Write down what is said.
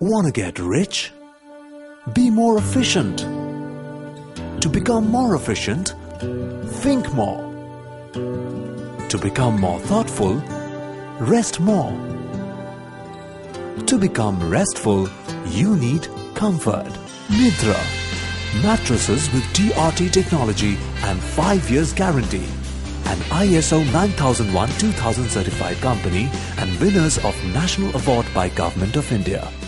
Want to get rich? Be more efficient. To become more efficient, think more. To become more thoughtful, rest more. To become restful, you need comfort. Nidra, mattresses with TRT technology and 5 years guarantee. An ISO 9001-2000 certified company and winners of National Award by Government of India.